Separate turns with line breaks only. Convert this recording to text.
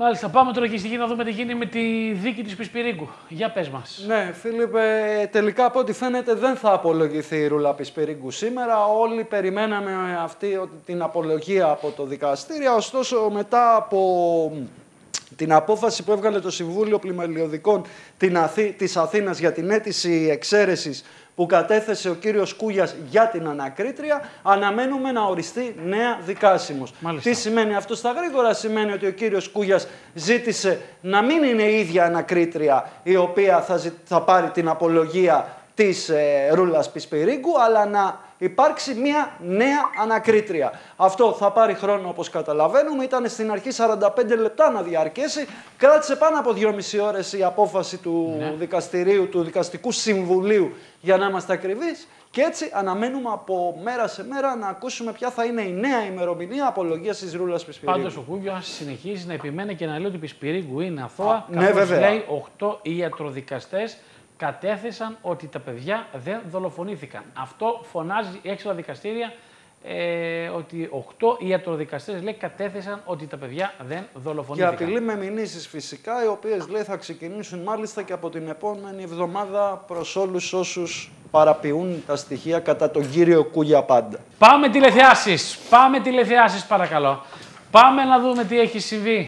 Μάλιστα, πάμε τώρα και στη γη να δούμε τι γίνει με τη δίκη της Πισπυρίγκου. Για πες μας.
Ναι, Φίλιππε, τελικά από ό,τι φαίνεται δεν θα απολογηθεί η Ρούλα Πισπυρίγκου σήμερα. Όλοι περιμέναμε αυτή την απολογία από το δικαστήριο, ωστόσο μετά από την απόφαση που έβγαλε το Συμβούλιο Πλημελιωδικών της Αθήνας για την αίτηση εξαίρεσης που κατέθεσε ο κύριος Κούγιας για την ανακρίτρια, αναμένουμε να οριστεί νέα δικάσιμος.
Μάλιστα.
Τι σημαίνει αυτό στα γρήγορα? Σημαίνει ότι ο κύριος Κούγιας ζήτησε να μην είναι η ίδια ανακρίτρια η οποία θα πάρει την απολογία της Ρούλας Πισπυρίγκου, αλλά να υπάρξει μια νέα ανακρίτρια. Αυτό θα πάρει χρόνο, όπως καταλαβαίνουμε. Ήταν στην αρχή 45 λεπτά να διαρκέσει. Κράτησε πάνω από 2,5 ώρες η απόφαση του δικαστηρίου, του Δικαστικού Συμβουλίου, για να είμαστε ακριβείς. Και έτσι αναμένουμε από μέρα σε μέρα να ακούσουμε ποια θα είναι η νέα ημερομηνία απολογίας της Ρούλας Πισπυρίγκου.
Πάντως ο Κούγιας συνεχίζει να επιμένει και να λέει ότι η Πισπυρίγκου είναι αθώα.
Ναι, βέβαια.
Λέει 8 ιατροδικαστές κατέθεσαν ότι τα παιδιά δεν δολοφονήθηκαν. Αυτό φωνάζει έξω τα δικαστήρια, ότι 8 ιατροδικαστές λέει κατέθεσαν ότι τα παιδιά δεν δολοφονήθηκαν.
Και απειλεί με μηνύσεις φυσικά, οι οποίες λέει θα ξεκινήσουν μάλιστα και από την επόμενη εβδομάδα προς όλους όσους παραποιούν τα στοιχεία κατά τον κύριο Κούγια πάντα.
Πάμε τηλεθεάσεις παρακαλώ. Πάμε να δούμε τι έχει συμβεί.